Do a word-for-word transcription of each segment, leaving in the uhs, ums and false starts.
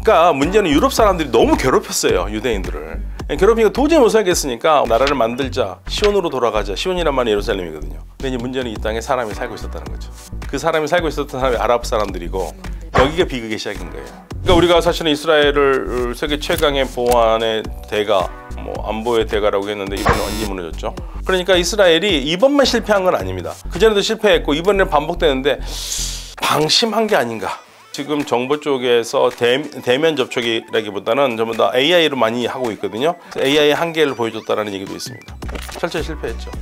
그러니까 문제는 유럽 사람들이 너무 괴롭혔어요, 유대인들을. 괴롭히니까 도저히 못 살겠으니까 나라를 만들자, 시온으로 돌아가자. 시온이란 말이 예루살렘이거든요. 근데 이제 문제는 이 땅에 사람이 살고 있었다는 거죠. 그 사람이 살고 있었던 사람이 아랍 사람들이고 여기가 비극의 시작인 거예요. 그러니까 우리가 사실은 이스라엘을 세계 최강의 보안의 대가, 뭐 안보의 대가라고 했는데 이번에 완전히 무너졌죠. 그러니까 이스라엘이 이번만 실패한 건 아닙니다. 그전에도 실패했고 이번에는 반복되는데 방심한 게 아닌가. 지금 정부 쪽에서 대, 대면 접촉이라기보다는 전부 다 에이아이로 많이 하고 있거든요. 에이아이의 한계를 보여줬다는 얘기도 있습니다. 철저히 실패했죠.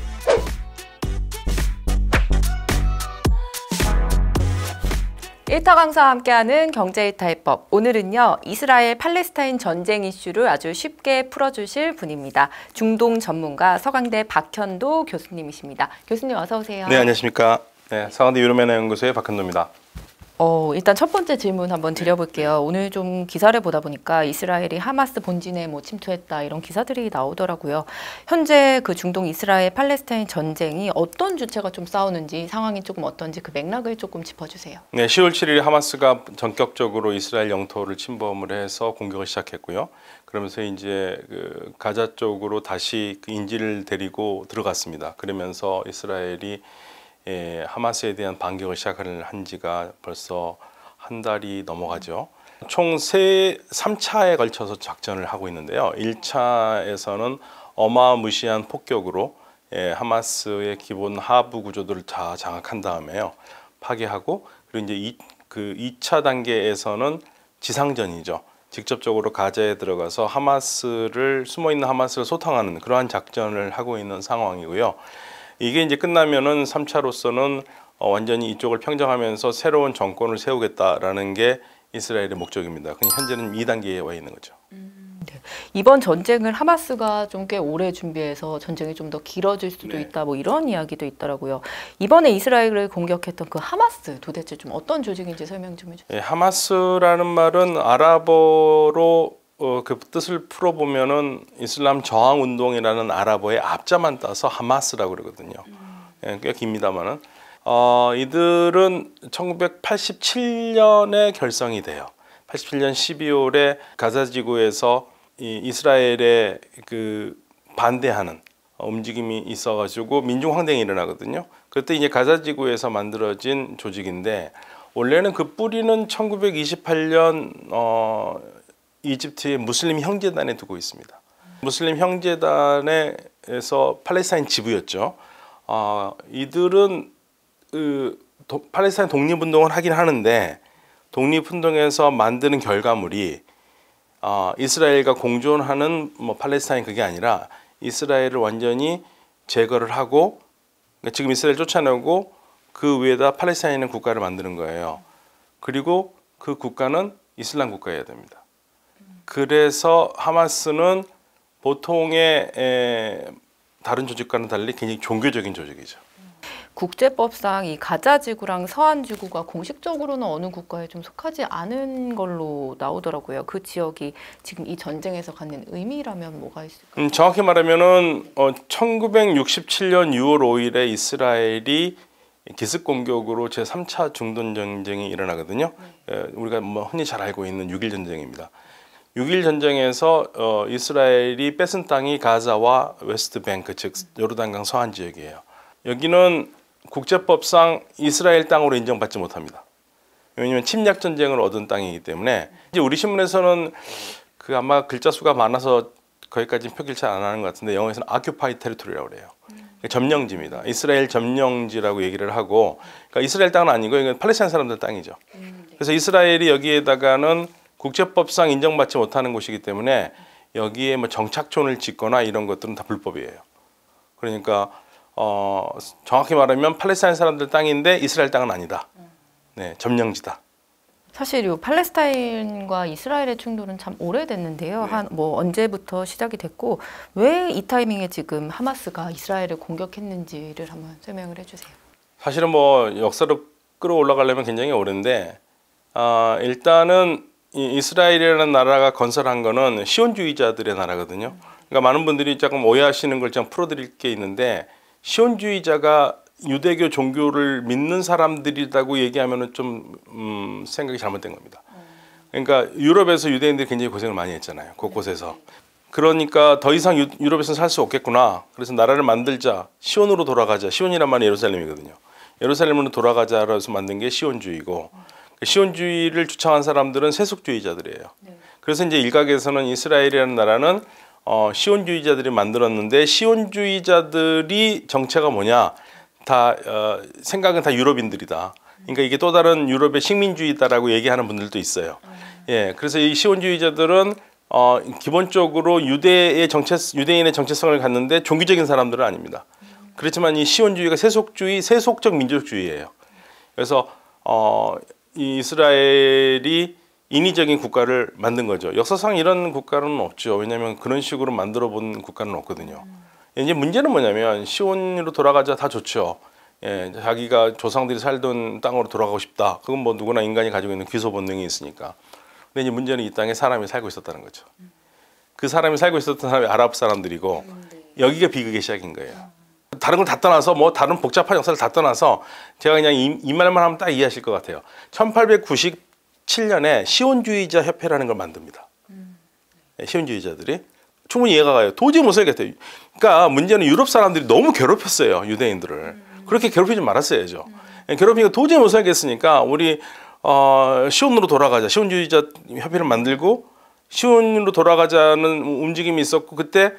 일타 강사와 함께하는 경제일타의법. 오늘은요, 이스라엘 팔레스타인 전쟁 이슈를 아주 쉽게 풀어주실 분입니다. 중동 전문가 서강대 박현도 교수님이십니다. 교수님 어서 오세요. 네, 안녕하십니까. 네, 서강대 유럽연구소의 박현도입니다. 어, 일단 첫 번째 질문 한번 드려볼게요. 오늘 좀 기사를 보다 보니까 이스라엘이 하마스 본진에 뭐 침투했다 이런 기사들이 나오더라고요. 현재 그 중동 이스라엘 팔레스타인 전쟁이 어떤 주체가 좀 싸우는지, 상황이 조금 어떤지 그 맥락을 조금 짚어주세요. 네, 시월 칠일 하마스가 전격적으로 이스라엘 영토를 침범을 해서 공격을 시작했고요. 그러면서 이제 그 가자 쪽으로 다시 그 인질을 데리고 들어갔습니다. 그러면서 이스라엘이 예, 하마스에 대한 반격을 시작한 지가 벌써 한 달이 넘어가죠. 총 세, 삼 차에 걸쳐서 작전을 하고 있는데요. 일 차에서는 어마무시한 폭격으로 예, 하마스의 기본 하부 구조들을 다 장악한 다음에요. 파괴하고, 그리고 이제 이, 그 이 차 단계에서는 지상전이죠. 직접적으로 가자에 들어가서 하마스를, 숨어있는 하마스를 소탕하는 그러한 작전을 하고 있는 상황이고요. 이게 이제 끝나면은 삼 차로서는 어, 완전히 이쪽을 평정하면서 새로운 정권을 세우겠다라는 게 이스라엘의 목적입니다. 그냥 현재는 이 단계에 와 있는 거죠. 음, 네. 이번 전쟁을 하마스가 좀 꽤 오래 준비해서 전쟁이 좀 더 길어질 수도 네. 있다, 뭐 이런 이야기도 있더라고요. 이번에 이스라엘을 공격했던 그 하마스 도대체 좀 어떤 조직인지 설명 좀 해주세요. 예, 하마스라는 말은 아랍어로 어, 그 뜻을 풀어보면은 이슬람 저항 운동이라는 아랍어의 앞자만 따서 하마스라고 그러거든요. 음. 예, 꽤 깁니다만은 어, 이들은 천구백팔십칠 년에 결성이 돼요. 팔십칠 년 십이월에 가자 지구에서 이 이스라엘에 그 반대하는 움직임이 있어가지고 민중 항쟁이 일어나거든요. 그때 이제 가자 지구에서 만들어진 조직인데 원래는 그 뿌리는 천구백이십팔 년 어. 이집트의 무슬림 형제단에 두고 있습니다. 무슬림 형제단에서 팔레스타인 지부였죠. 어, 이들은 그, 도, 팔레스타인 독립운동을 하긴 하는데 독립운동에서 만드는 결과물이 어, 이스라엘과 공존하는 뭐 팔레스타인 그게 아니라 이스라엘을 완전히 제거를 하고 그러니까 지금 이스라엘 쫓아내고 그 위에다 팔레스타인은 국가를 만드는 거예요. 그리고 그 국가는 이슬람 국가여야 됩니다. 그래서 하마스는 보통의 에, 다른 조직과는 달리 굉장히 종교적인 조직이죠. 국제법상 이 가자 지구랑 서한 지구가 공식적으로는 어느 국가에 좀 속하지 않은 걸로 나오더라고요. 그 지역이 지금 이 전쟁에서 갖는 의미라면 뭐가 있을까요? 음, 정확히 말하면은 어, 천구백육십칠 년 유월 오일에 이스라엘이 기습 공격으로 제삼 차 중동 전쟁이 일어나거든요. 네. 에, 우리가 뭐 흔히 잘 알고 있는 육일 전쟁입니다. 육일 전쟁에서 어, 이스라엘이 뺏은 땅이 가자와 웨스트뱅크, 즉 요르단강 서한 지역이에요. 여기는 국제법상 이스라엘 땅으로 인정받지 못합니다. 왜냐하면 침략 전쟁을 얻은 땅이기 때문에 이제 우리 신문에서는 그 아마 글자 수가 많아서 거기까지 표기를 잘 안 하는 것 같은데 영어에서는 occupied territory라고 그래요. 점령지입니다. 이스라엘 점령지라고 얘기를 하고, 그러니까 이스라엘 땅은 아니고 이건 팔레스타인 사람들 땅이죠. 그래서 이스라엘이 여기에다가는 국제법상 인정받지 못하는 곳이기 때문에 여기에 뭐 정착촌을 짓거나 이런 것들은 다 불법이에요. 그러니까 어, 정확히 말하면 팔레스타인 사람들 땅인데 이스라엘 땅은 아니다. 네, 점령지다. 사실 이 팔레스타인과 이스라엘의 충돌은 참 오래됐는데요. 네. 한 뭐 언제부터 시작이 됐고 왜 이 타이밍에 지금 하마스가 이스라엘을 공격했는지를 한번 설명을 해주세요. 사실은 뭐 역사로 끌어올라가려면 굉장히 오랜데 어, 일단은 이 이스라엘이라는 나라가 건설한 거는 시온주의자들의 나라거든요. 그러니까 많은 분들이 조금 오해하시는 걸 좀 풀어드릴 게 있는데 시온주의자가 유대교 종교를 믿는 사람들이라고 얘기하면은 좀 음, 생각이 잘못된 겁니다. 그러니까 유럽에서 유대인들이 굉장히 고생을 많이 했잖아요. 곳곳에서. 그러니까 더 이상 유, 유럽에서는 살 수 없겠구나. 그래서 나라를 만들자. 시온으로 돌아가자. 시온이란 말이 예루살렘이거든요. 예루살렘으로 돌아가자라고 해서 만든 게 시온주의고, 시온주의를 주창한 사람들은 세속주의자들이에요. 그래서 이제 일각에서는 이스라엘이라는 나라는 어, 시온주의자들이 만들었는데, 시온주의자들이 정체가 뭐냐? 다 어, 생각은 다 유럽인들이다. 그러니까 이게 또 다른 유럽의 식민주의다라고 얘기하는 분들도 있어요. 예, 그래서 이 시온주의자들은 어, 기본적으로 유대의 정체, 유대인의 정체성을 갖는데 종교적인 사람들은 아닙니다. 그렇지만 이 시온주의가 세속주의, 세속적 민족주의예요. 그래서 어, 이 이스라엘이 인위적인 국가를 만든 거죠. 역사상 이런 국가는 없죠. 왜냐하면 그런 식으로 만들어 본 국가는 없거든요. 이제 문제는 뭐냐면 시온으로 돌아가자 다 좋죠. 예, 자기가 조상들이 살던 땅으로 돌아가고 싶다. 그건 뭐 누구나 인간이 가지고 있는 귀소 본능이 있으니까. 근데 이제 문제는 이 땅에 사람이 살고 있었다는 거죠. 그 사람이 살고 있었던 사람이 아랍 사람들이고, 여기가 비극의 시작인 거예요. 다른 걸 다 떠나서 뭐 다른 복잡한 역사를 다 떠나서 제가 그냥 이, 이 말만 하면 딱 이해하실 것 같아요. 천팔백구십칠 년에 시온주의자 협회라는 걸 만듭니다. 네, 시온주의자들이 충분히 이해가 가요. 도저히 못 살겠대요. 그러니까 문제는 유럽 사람들이 너무 괴롭혔어요, 유대인들을. 그렇게 괴롭히지 말았어야죠. 괴롭히니까 도저히 못 살겠으니까 우리 어, 시온으로 돌아가자. 시온주의자 협회를 만들고 시온으로 돌아가자는 움직임이 있었고, 그때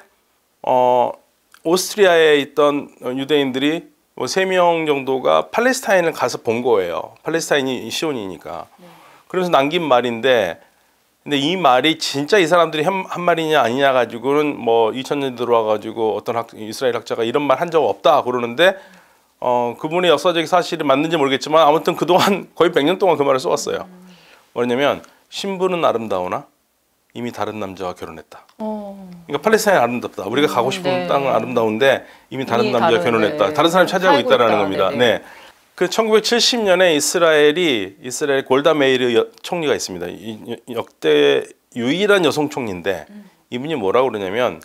어, 오스트리아에 있던 유대인들이 뭐 세 명 정도가 팔레스타인을 가서 본 거예요. 팔레스타인이 시온이니까. 그래서 남긴 말인데, 근데 이 말이 진짜 이 사람들이 한, 한 말이냐 아니냐 가지고는 뭐 이천 년 들어와 가지고 어떤 학, 이스라엘 학자가 이런 말 한 적 없다 그러는데, 어, 그분의 역사적 사실이 맞는지 모르겠지만 아무튼 그동안 거의 백 년 동안 그 말을 써왔어요. 뭐냐면 신부는 아름다우나 이미 다른 남자와 결혼했다. 어. 그러니까 팔레스타인 아름답다. 우리가 가고 싶은 네. 땅은 아름다운데 이미 다른 이미 남자와 다른, 결혼했다. 네. 다른 사람이 차지하고 있다라는 겁니다. 네네. 네. 그 천구백칠십 년에 이스라엘이 이스라엘 골다 메이르 여, 총리가 있습니다. 이, 역대 유일한 여성 총리인데 음. 이분이 뭐라고 그러냐면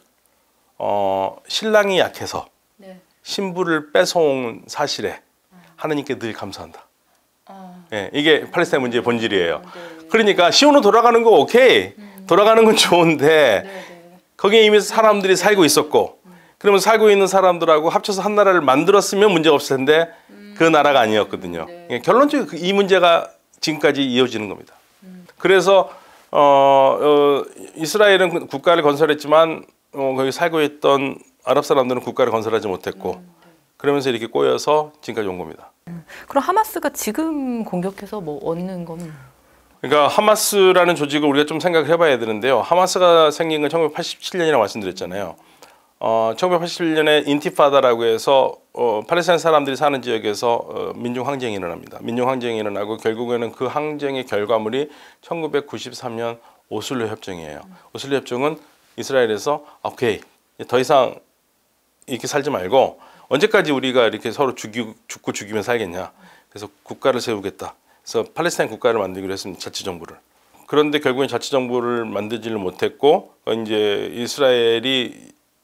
어, 신랑이 약해서 네. 신부를 뺏어온 사실에 하나님께 늘 감사한다. 어. 예, 이게 팔레스타인 문제의 본질이에요. 네. 그러니까 시온으로 돌아가는 거 오케이. 음. 돌아가는 건 좋은데 네. 거기에 이미 사람들이 살고 있었고 음. 그러면 살고 있는 사람들하고 합쳐서 한 나라를 만들었으면 문제가 없을 텐데 음. 그 나라가 아니었거든요. 네. 결론적으로 이 문제가 지금까지 이어지는 겁니다. 음. 그래서 어, 어, 이스라엘은 국가를 건설했지만 어, 거기 살고 있던 아랍 사람들은 국가를 건설하지 못했고 음, 네. 그러면서 이렇게 꼬여서 지금까지 온 겁니다. 음, 그럼 하마스가 지금 공격해서 뭐 얻는 건? 그러니까 하마스라는 조직을 우리가 좀 생각을 해봐야 되는데요. 하마스가 생긴 건 천구백팔십칠 년이라고 말씀드렸잖아요. 어, 천구백팔십칠 년에 인티파다라고 해서 어, 팔레스타인 사람들이 사는 지역에서 어, 민중항쟁이 일어납니다. 민중항쟁이 일어나고 결국에는 그 항쟁의 결과물이 천구백구십삼 년 오슬로 협정이에요. 음. 오슬로 협정은 이스라엘에서 오케이 더 이상 이렇게 살지 말고 언제까지 우리가 이렇게 서로 죽이, 죽고 죽이면 살겠냐. 그래서 국가를 세우겠다. 그래서 팔레스타인 국가를 만들기로 했습니다. 자치정부를. 그런데 결국엔 자치정부를 만들지를 못했고 이제 이스라엘이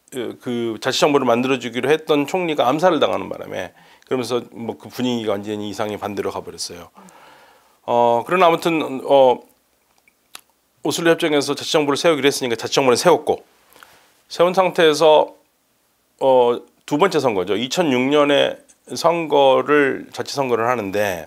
그 자치정부를 만들어주기로 했던 총리가 암살을 당하는 바람에 그러면서 뭐 그 분위기가 완전히 이상의 반대로 가버렸어요. 어, 그러나 아무튼 어, 오슬로 협정에서 자치정부를 세우기로 했으니까 자치정부를 세웠고 세운 상태에서 어, 두 번째 선거죠. 이천육 년에 선거를 자치 선거를 하는데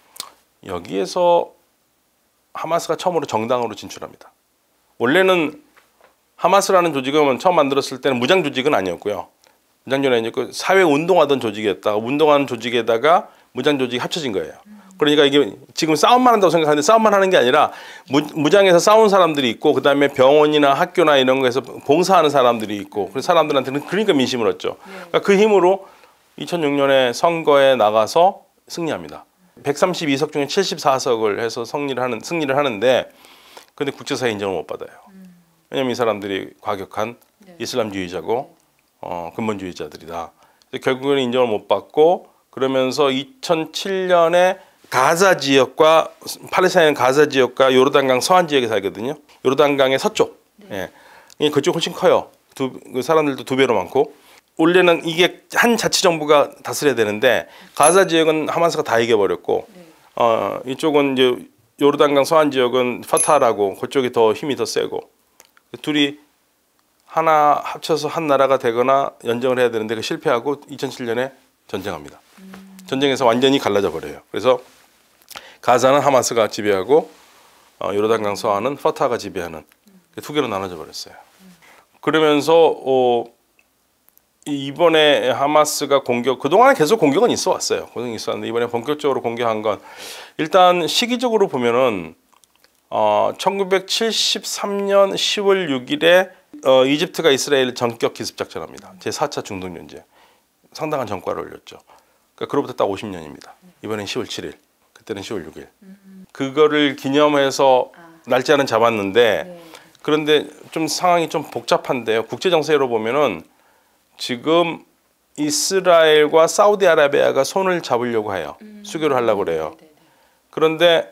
여기에서 하마스가 처음으로 정당으로 진출합니다. 원래는 하마스라는 조직은 처음 만들었을 때는 무장 조직은 아니었고요. 무장 조직이 아니었고 사회 운동하던 조직이었다가 운동하는 조직에다가 무장 조직이 합쳐진 거예요. 그러니까 이게 지금 싸움만 한다고 생각하는데 싸움만 하는 게 아니라 무, 무장에서 싸운 사람들이 있고 그 다음에 병원이나 학교나 이런 거에서 봉사하는 사람들이 있고 그래서 사람들한테는 그러니까 민심을 얻죠. 그러니까 그 힘으로 이천육 년에 선거에 나가서 승리합니다. 백삼십이 석 중에 칠십사 석을 해서 승리를 하는 승리를 하는데 근데 국제사회 인정을 못 받아요. 왜냐하면 이 사람들이 과격한 이슬람주의자고 어, 근본주의자들이다. 결국에는 인정을 못 받고 그러면서 이천칠 년에 가자 지역과 팔레스타인 가자 지역과 요르단강 서안 지역에 살거든요. 요르단강의 서쪽. 네. 예. 그쪽 훨씬 커요. 두, 그 사람들도 두 배로 많고. 원래는 이게 한 자치정부가 다스려야 되는데 가자 지역은 하마스가 다 이겨버렸고 네. 어, 이쪽은 이제 요르단강 서안 지역은 파타라고 그쪽이 더 힘이 더 세고 둘이 하나 합쳐서 한 나라가 되거나 연정을 해야 되는데 그 실패하고 이천칠 년에 전쟁합니다. 음. 전쟁에서 완전히 갈라져 버려요. 그래서 가자는 하마스가 지배하고 어, 요르단강 서안은 파타가 지배하는 두 개로 나눠져 버렸어요. 그러면서 어, 이번에 하마스가 공격, 그동안에 계속 공격은 있어 왔어요. 공격이 있어 왔는데 이번에 본격적으로 공격한 건 일단 시기적으로 보면은 어, 천구백칠십삼 년 시월 육 일에 어, 이집트가 이스라엘을 전격 기습 작전합니다. 제사 차 중동 전쟁. 상당한 전과를 올렸죠. 그러니까 그로부터 딱 오십 년입니다. 이번엔 시월 칠 일. 그때는 시월 육 일. 그거를 기념해서 날짜는 잡았는데 그런데 좀 상황이 좀 복잡한데요. 국제 정세로 보면은 지금 이스라엘과 사우디아라비아가 손을 잡으려고 해요. 수교를 하려고 그래요. 그런데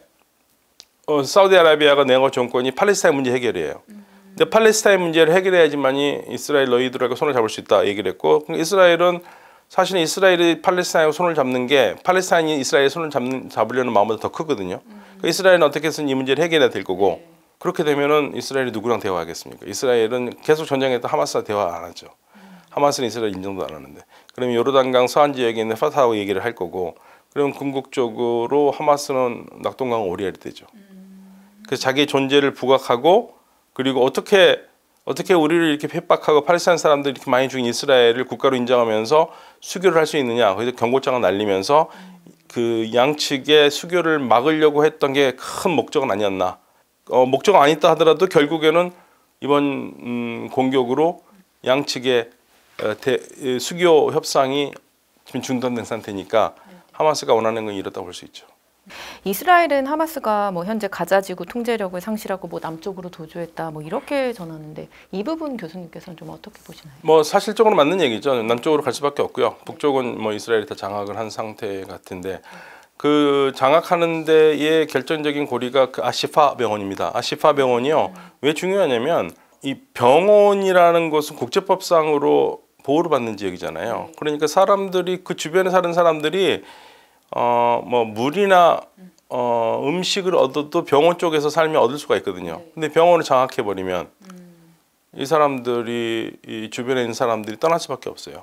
어, 사우디아라비아가 네거 정권이 팔레스타인 문제 해결이에요. 근데 팔레스타인 문제를 해결해야지만이 이스라엘 너희들하고 손을 잡을 수 있다 얘기를 했고, 이스라엘은 사실은 이스라엘이 팔레스타인하고 손을 잡는 게 팔레스타인이 이스라엘 손을 잡는, 잡으려는 마음보다 더 크거든요. 그러니까 이스라엘은 어떻게 해서든 이 문제를 해결해야 될 거고, 그렇게 되면은 이스라엘이 누구랑 대화하겠습니까? 이스라엘은 계속 전쟁했던 하마스와 대화 안 하죠. 하마스는 이스라엘 인정도 안 하는데. 그러면 요르단강 서안 지역에 있는 파타하고 얘기를 할 거고, 그러면 궁극적으로 하마스는 낙동강 오리알이 되죠. 그래서 자기의 존재를 부각하고, 그리고 어떻게 어떻게 우리를 이렇게 핍박하고 팔레스타인 사람들이 이렇게 많이 죽인 이스라엘을 국가로 인정하면서 수교를 할 수 있느냐, 그래서 경고장을 날리면서 그 양측의 수교를 막으려고 했던 게 큰 목적은 아니었나. 어, 목적은 아니다 하더라도 결국에는 이번 음, 공격으로 양측의 어, 대, 수교 협상이 지금 중단된 상태니까 하마스가 원하는 건 이렇다 볼 수 있죠. 이스라엘은 하마스가 뭐 현재 가자지구 통제력을 상실하고 뭐 남쪽으로 도주했다 뭐 이렇게 전하는데 이 부분 교수님께서는 좀 어떻게 보시나요? 뭐 사실적으로 맞는 얘기죠. 남쪽으로 갈 수밖에 없고요. 북쪽은 뭐 이스라엘이 다 장악을 한 상태 같은데 그 장악하는 데의 결정적인 고리가 그 아시파 병원입니다. 아시파 병원이요. 왜 중요하냐면 이 병원이라는 것은 국제법상으로 보호를 받는 지역이잖아요. 그러니까 사람들이 그 주변에 사는 사람들이 어 뭐 물이나 어 음식을 얻어도 병원 쪽에서 살면 얻을 수가 있거든요. 근데 병원을 장악해 버리면 이 사람들이 이 주변에 있는 사람들이 떠날 수밖에 없어요.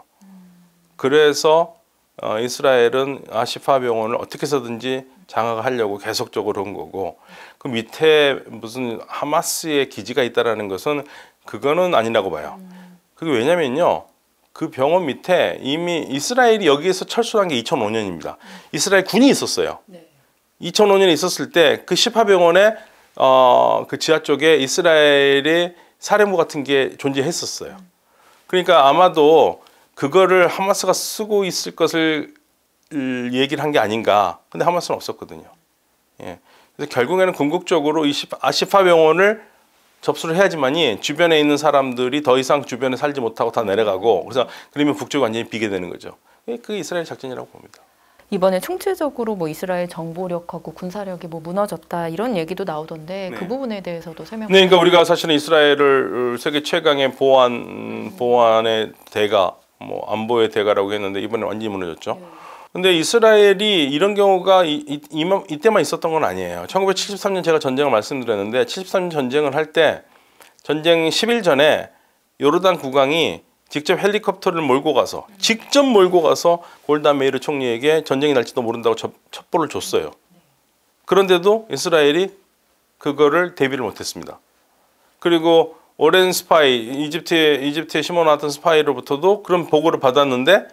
그래서 어 이스라엘은 아시파 병원을 어떻게 해서든지 장악을 하려고 계속적으로 한 거고, 그 밑에 무슨 하마스의 기지가 있다라는 것은 그거는 아니라고 봐요. 그게 왜냐면요. 그 병원 밑에 이미 이스라엘이 여기에서 철수한 게 이천오 년입니다. 이스라엘 군이 있었어요. 네. 이천오 년에 있었을 때 그 시파 병원에 어, 그 지하 쪽에 이스라엘의 사령부 같은 게 존재했었어요. 그러니까 아마도 그거를 하마스가 쓰고 있을 것을 얘기를 한 게 아닌가. 근데 하마스는 없었거든요. 예. 그래서 결국에는 궁극적으로 이 아시파 병원을 접수를 해야지만이 주변에 있는 사람들이 더 이상 주변에 살지 못하고 다 내려가고, 그래서 그러면 북쪽이 완전히 비게 되는 거죠. 그게 이스라엘 작전이라고 봅니다. 이번에 총체적으로 뭐 이스라엘 정보력하고 군사력이 뭐 무너졌다 이런 얘기도 나오던데 네. 그 부분에 대해서도 설명. 네, 그러니까 우리가 사실은 이스라엘을 세계 최강의 보안 보안의 대가, 뭐 안보의 대가라고 했는데 이번에 완전히 무너졌죠. 네. 근데 이스라엘이 이런 경우가 이, 이, 이, 이때만 있었던 건 아니에요. 천구백칠십삼 년 제가 전쟁을 말씀드렸는데 칠십삼 년 전쟁을 할 때 전쟁 십 일 전에 요르단 국왕이 직접 헬리콥터를 몰고 가서 직접 몰고 가서 골다 메이르 총리에게 전쟁이 날지도 모른다고 첩, 첩보를 줬어요. 그런데도 이스라엘이 그거를 대비를 못했습니다. 그리고 오랜 스파이, 이집트에, 이집트에 심어놨던 스파이로부터도 그런 보고를 받았는데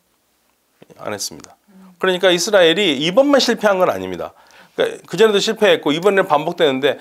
안 했습니다. 그러니까 이스라엘이 이번만 실패한 건 아닙니다. 그러니까 그전에도 실패했고 이번에는 반복되는데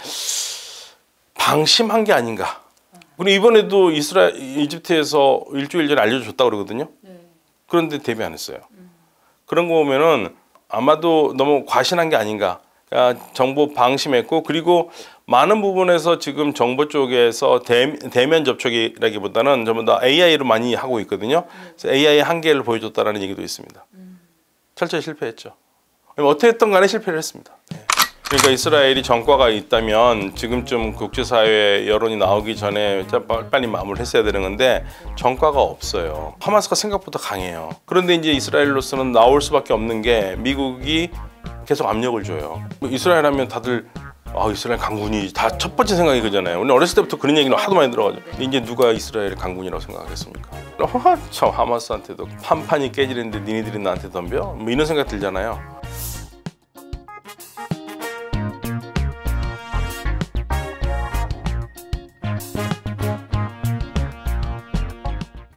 방심한 게 아닌가. 그리고 이번에도 이스라엘, 이집트에서 일주일 전에 알려줬다고 그러거든요. 그런데 대비 안 했어요. 그런 거 보면은 아마도 너무 과신한 게 아닌가. 그러니까 정보 방심했고, 그리고 많은 부분에서 지금 정보 쪽에서 대, 대면 접촉이라기보다는 전부 다 에이아이로 많이 하고 있거든요. 그래서 에이아이의 한계를 보여줬다라는 얘기도 있습니다. 철저히 실패했죠. 어떻게 했던 간에 실패를 했습니다. 그러니까 이스라엘이 전과가 있다면 지금쯤 국제사회 여론이 나오기 전에 빨리 마무리를 했어야 되는 건데 전과가 없어요. 하마스가 생각보다 강해요. 그런데 이제 이스라엘로서는 나올 수밖에 없는 게 미국이 계속 압력을 줘요. 뭐 이스라엘 하면 다들 아 이스라엘 강군이 다 첫 번째 생각이 그잖아요. 우리 어렸을 때부터 그런 얘기는 하도 많이 들어가지고 이제 누가 이스라엘 강군이라고 생각하겠습니까? 참 하마스한테도 판판이 깨지는데 니네들이 나한테 덤벼? 뭐 이런 생각 들잖아요.